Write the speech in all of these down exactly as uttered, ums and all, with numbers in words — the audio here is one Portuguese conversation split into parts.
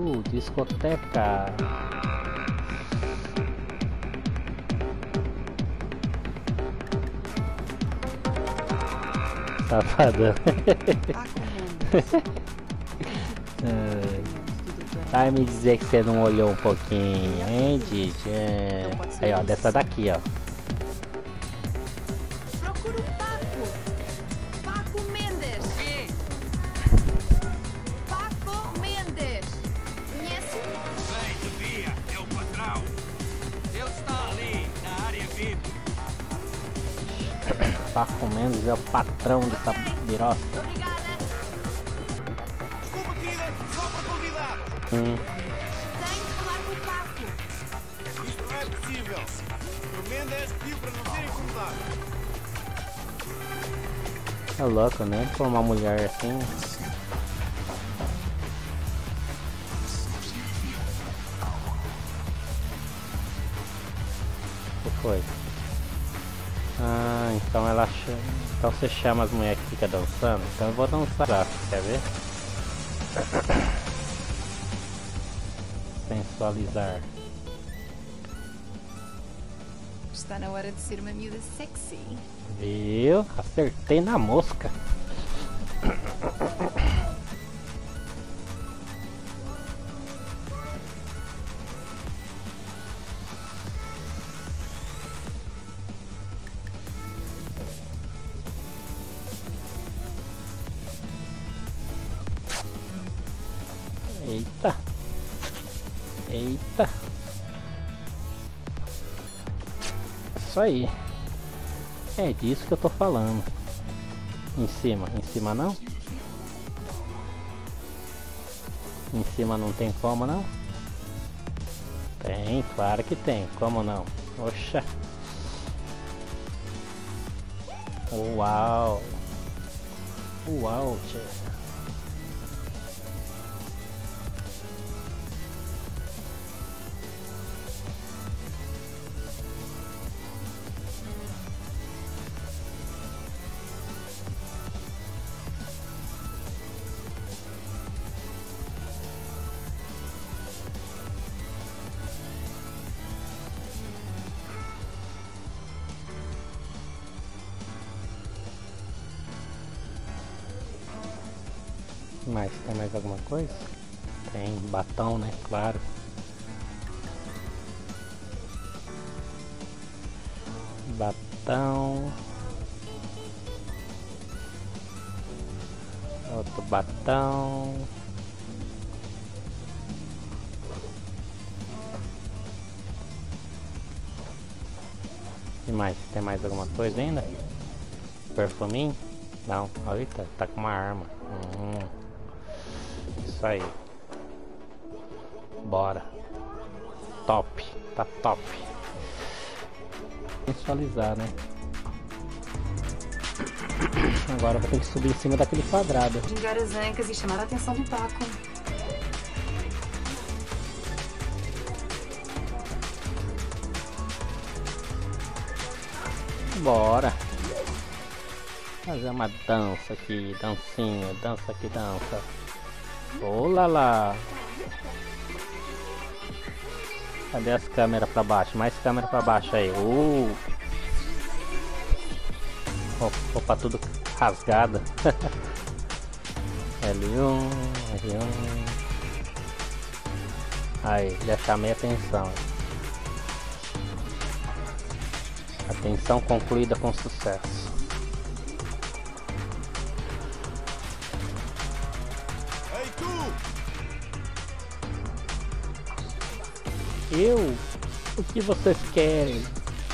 Uh, discoteca. Safadão. Vai me dizer que você não olhou um pouquinho, hein, Didi? É... Aí, ó, dessa daqui, ó. Procura o Paco. Paco Mendes. Paco Mendes. Conhece? Sei, devia. É o patrão. Ele está ali, na área V I P. Paco Mendes é o patrão dessa birosta. Obrigada. Desculpa, querida, só para convidar. Hum. Tenho de falar com o Paco. Isto não é possível. O Mendes pediu para não ser incomodado. É louco, né? Pra uma mulher assim. O que foi? Ah, então ela chama. Então você chama as mulheres que ficam dançando. Então eu vou dançar, quer ver? Sensualizar. Está na hora de ser uma miúda sexy. Viu? Acertei na mosca. Eita. Eita. Isso aí. É disso que eu tô falando. Em cima, em cima não? Em cima não tem como não? Tem, claro que tem, como não? Oxa. Uau. Uau, tchê. Mas tem mais alguma coisa? Tem batom, né? Claro. Batom. Outro batom. E mais? Tem mais alguma coisa ainda? Perfuminho? Não. Eita, tá com uma arma. Hum. Isso aí. Bora. Top. Tá top. Visualizar, né? Agora eu vou ter que subir em cima daquele quadrado. Vingar as ancas e chamar a atenção do Paco. Bora. Fazer uma dança aqui, dancinha, dança aqui, dança. Olá lá. Cadê as câmeras pra baixo? Mais câmera pra baixo aí. Uh. Opa, tudo rasgada. L um, R um. Aí, já chamei a atenção. Atenção concluída com sucesso. Ei, tu! Eu? O que vocês querem?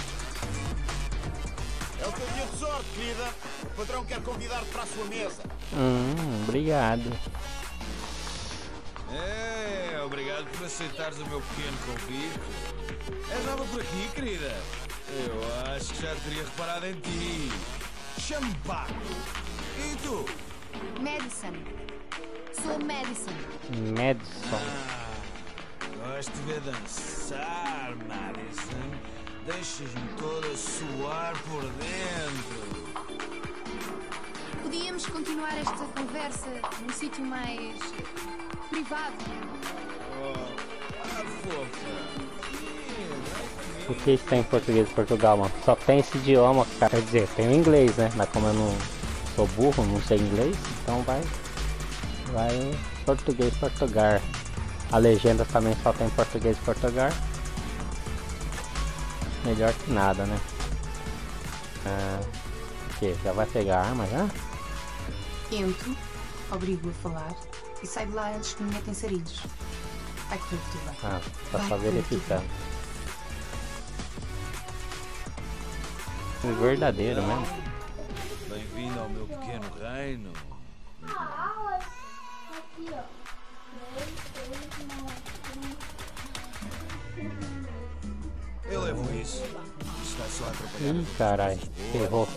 É o teu dia de sorte, querida. O patrão quer convidar-te para a sua mesa. Hum, obrigado. É, obrigado por aceitares o meu pequeno convite. És nova por aqui, querida? Eu acho que já teria reparado em ti. Chame-me Paco. E tu? Madison. Sou Madison. Madison. Ah, gosto de ver dançar, Madison. Deixas-me toda a suar por dentro. Podíamos continuar esta conversa num sítio mais privado. Ah, fofa. O que isso tem em português de Portugal, mano? Só tem esse idioma, cara. Quer dizer, tem o inglês, né? Mas como eu não sou burro, não sei inglês, então vai. Vai em português Portugal. A legenda também só tem português Portugal. Melhor que nada, né? Ah, o que? Já vai pegar a arma já? Entro, obrigo-o a falar e saio de lá antes que me metem sarilhos. Vai correr tudo bem. Ah, tá Vai só correr verificando. Verdadeiro mesmo. Bem-vindo ao meu pequeno reino. Eu levo isso. Está só a atrapalhar. Ih, carai, ferrou.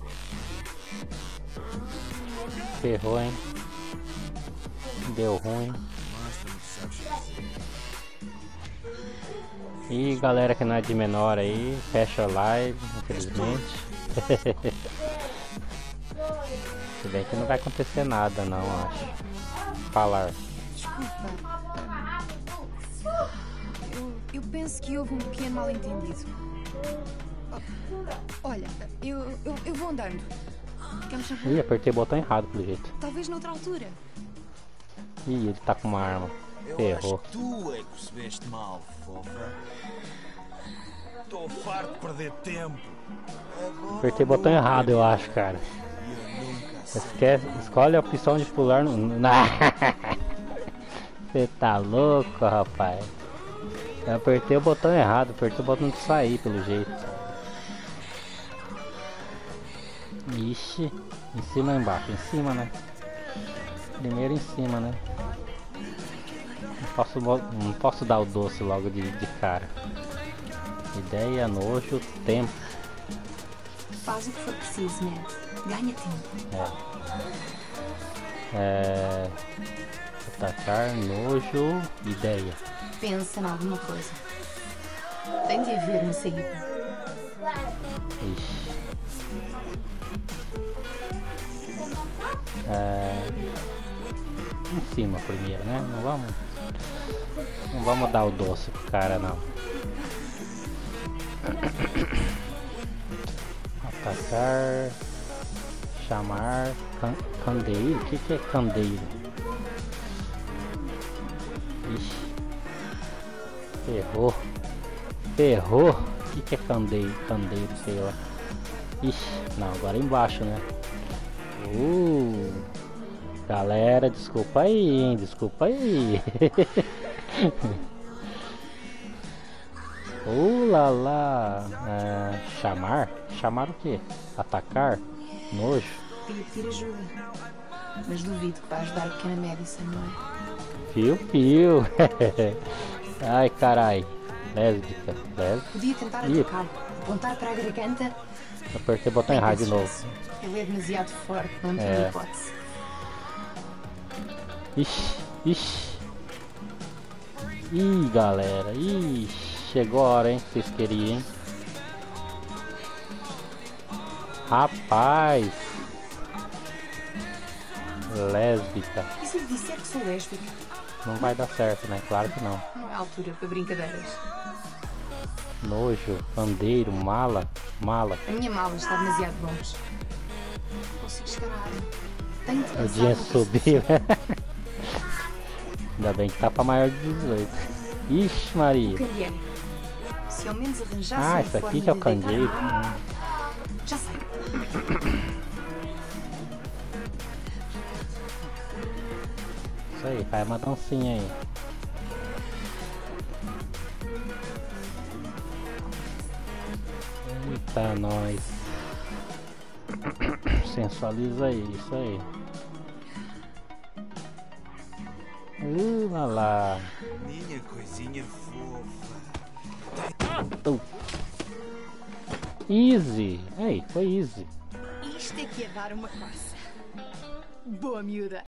Ferrou, hein? Deu ruim. Mostra-me o que sabes fazer. E galera que não é de menor aí, fecha a live, infelizmente. Se bem que não vai acontecer nada não, acho. Falar. Desculpa. Eu, eu penso que houve um pequeno mal-entendido. Oh, olha, eu, eu, eu vou andando. Quer um shampoo? Ih, apertei o botão errado pelo jeito. Talvez noutra altura. Ih, ele tá com uma arma. Eu Ferrou. acho que tu é que percebeste mal, fofa. Estou farto de perder tempo. Agora Apertei o botão errado, eu acho, cara. eu nunca sei. Esquece, escolhe a opção de pular no... Você tá louco, rapaz. Eu apertei o botão errado, apertei o botão de sair pelo jeito. Ixi, em cima ou embaixo? Em cima, né? Primeiro em cima, né? Não posso, não posso dar o doce logo de, de cara. Ideia, nojo, tempo. Faz o que for preciso, Ned. Ganha tempo. É. É. Atacar, nojo, ideia. Pensa em alguma coisa. Tem de haver uma saída. Ixi. É. Em cima primeiro, né? Não vamos. Não vamos dar o doce pro cara, não. Atacar. Chamar. Can, candeeiro? O que, que é candeeiro? Ixi. Ferrou. Ferrou. O que, que é candeeiro? Candeeiro, sei lá. Ixi. Não, agora é embaixo, né? Uh. Galera, desculpa aí, hein? Desculpa aí. Uh lá lá. Ah, chamar? Chamar o quê? Atacar? Nojo? Queria pedir ajuda. Mas duvido que vai ajudar a pequena Madison, não é? Fio, fio. Ai, carai. Lésbica. Lésbica. Podia tentar Ih. atacá-lo. Apontar para a garganta. Apertei o botão Bem, errado de essa novo. chance. Ele é demasiado forte, não tem É. hipótese. Ixi, ixi. Ih, galera. Ih, chegou a hora, hein? Que vocês queriam, hein? Rapaz. Lésbica. E se lhe disser que sou lésbica? Não vai dar certo, né? Claro que não. Não é a altura para brincadeiras. Nojo, pandeiro, mala, mala. A minha mala está demasiado longe. Não consigo chegar à área. Tenho de O pensar dia no que subiu. Ainda bem que tá pra maior de dezoito. Ixi, Maria. candeeiro. Se ao menos arranjasse Ah, uma isso forma aqui que é o de deitar candeeiro. a arma. Já sei. Isso aí, faz uma dancinha aí. Eita, nós. Sensualiza aí, isso aí. Uh, lá lá. Minha coisinha fofa. Uh. Easy. Ei, foi easy. Isto é que é dar uma coça. Boa miúda.